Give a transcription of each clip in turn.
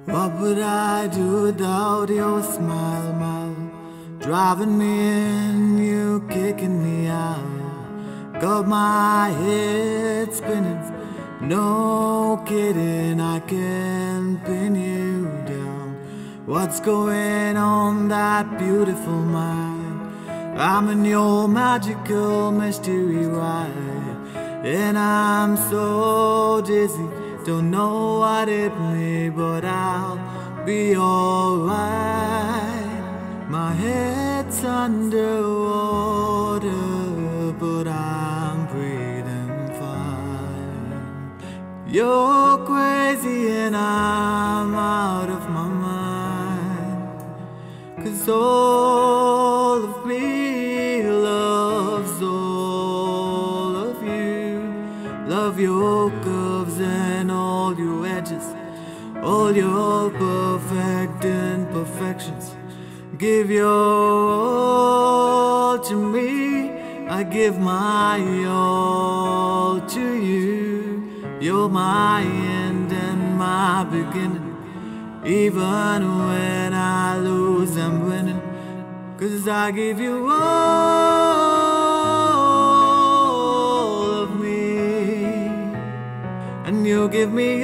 What would I do without your smile, driving me in, you kicking me out. Got my head spinning, no kidding, I can pin you down. What's going on, that beautiful mind? I'm in your magical mystery ride, and I'm so dizzy, don't know what hit me, but I'll be alright. My head's underwater, but I'm breathing fine. You're crazy and I'm out of my mind, 'cause all of me loves all of you. Love your curves and all your edges, all your perfect imperfections. Give your all to me, I give my all to you. You're my end and my beginning. Even when I lose, I'm winning, 'cause I give you all of me, and you give me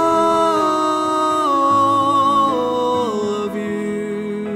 all of you.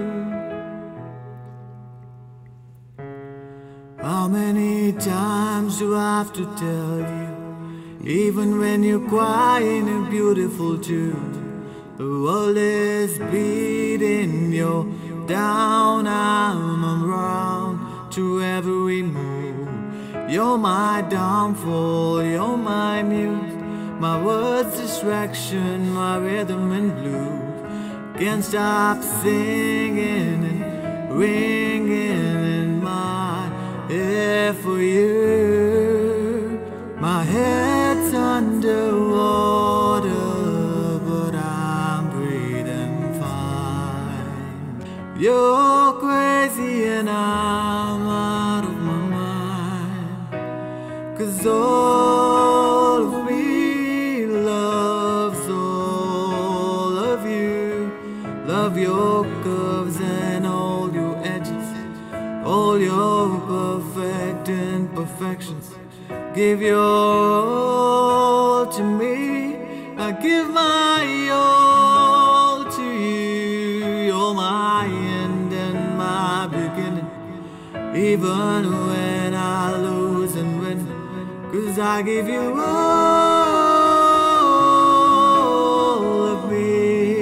How many times do I have to tell you, even when you're crying a beautiful tune? The world is beating, you're down, I'm around to every move. You're my downfall, you're my muse, my words distraction, my rhythm and blues. Can't stop singing and ringing in my ear for you. My head's underwater, but I'm breathing fine. You're crazy and I'm out of my mind, 'cause all of me loves all of you. Love your curves and all your edges, all your perfect imperfections. Give your all to me, I give my all to you. You're my end and my beginning, even when I lose and win, 'cause I give you all of me,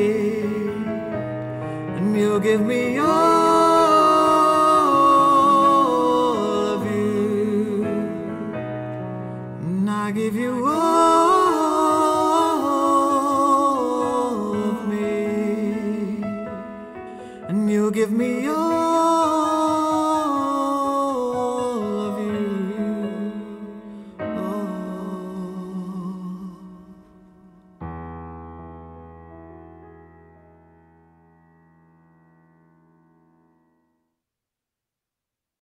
and you give me all of you, and I give you all of me, and you give me all